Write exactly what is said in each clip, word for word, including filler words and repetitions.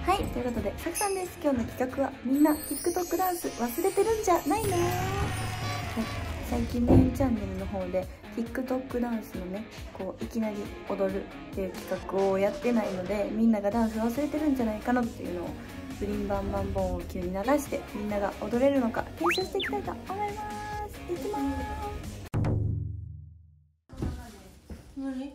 はい、ということでさくさんです。今日の企画はみんな TikTok ダンス忘れてるんじゃないの？はい、最近メインチャンネルの方で TikTok ダンスのねこういきなり踊るっていう企画をやってないので、みんながダンス忘れてるんじゃないかなっていうのをブリンバンバンボンを急に流してみんなが踊れるのか検証していきたいと思います。いきます。何？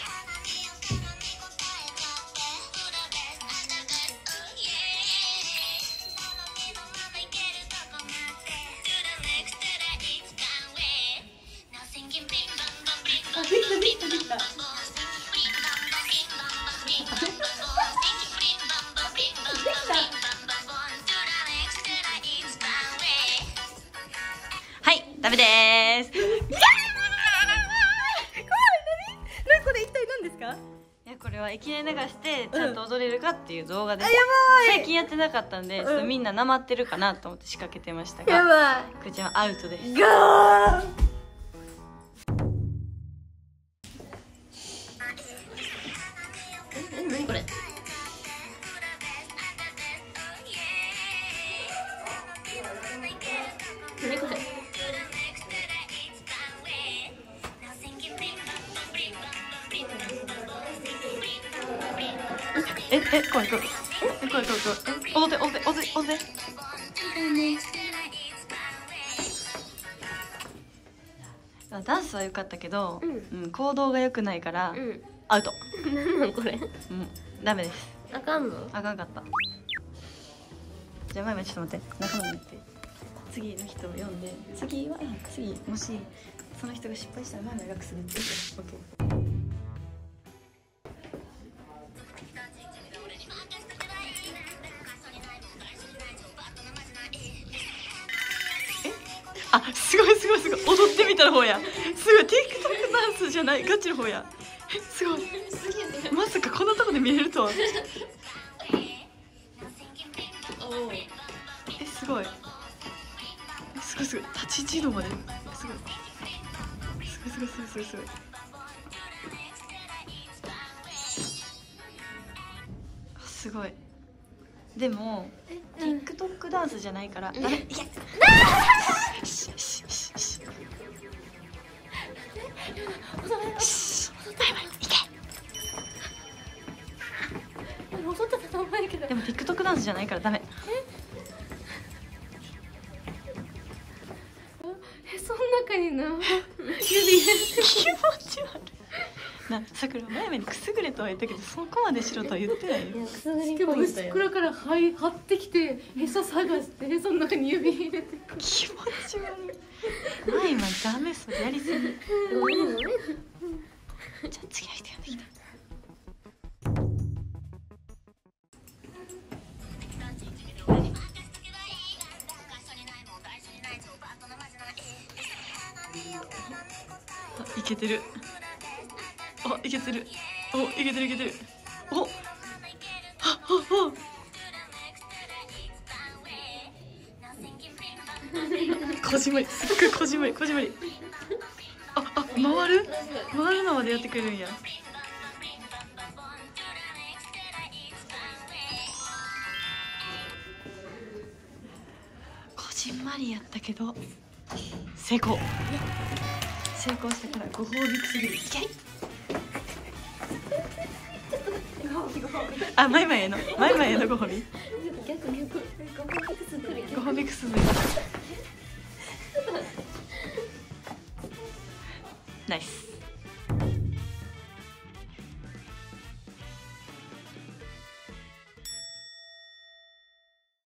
あ、できたできたできた。はい、ダメでーす。これ何？これ一体何ですか？ いや、これはいきなり流してちゃんと踊れるかっていう動画です。 あ、やばい。 最近やってなかったんで、ちょっとみんななまってるかなと思って仕掛けてましたが、 やばい。 こちらアウトです。 ガー。 何これ？何これ？え、え、これこれ、え、これこれこれ、え、踊って踊って踊って踊って。ダンスは良かったけど、うん、うん、行動が良くないから、うん、アウト。 なんなんこれ？ うん、ダメです。 あかんの？ あかんかった。じゃあ、まいまいちょっと待って、仲間になって。次の人を呼んで、次は、次、もし、その人が失敗したら、まいまいがくすぐって。オッケー。あ、すごいすごいすごい、踊ってみたら方や。すごい TikTok ダンスじゃない、ガチの方や。え、すごい。まさかこんなとこで見れるとは。え、すごい。すごいすごい、立ち位置度まで。すごい。すごいすごいすごいすごいすごい。すごい。でも TikTok ダンスじゃないから。ダメ。いや。でも TikTok ダンスじゃないからダメ。 え、その中にな指気持ち悪いな。さくら前目にくすぐれとは言ったけど、そこまでしろとは言ってないよ。 いや、くすぐりポイントよ。袋からはい張ってきてへそ探してへその中に指入れてく。 気持ち悪い。前今ダメ、それやりすぎ。じゃあ次の人呼んできた。いけてる。あ、いけてる。お、いけてるいけてる。お、はっはっは。こじまり、すっごいこじまり、こじまり。あ、あ、回る？回るのまでやってくれるんや。こじんまりやったけど成功。成功したからご褒美くすぐり。いけ。あ、マイマイへのマイマイへのご褒美。 逆逆ご褒美くすぐり。ナイス。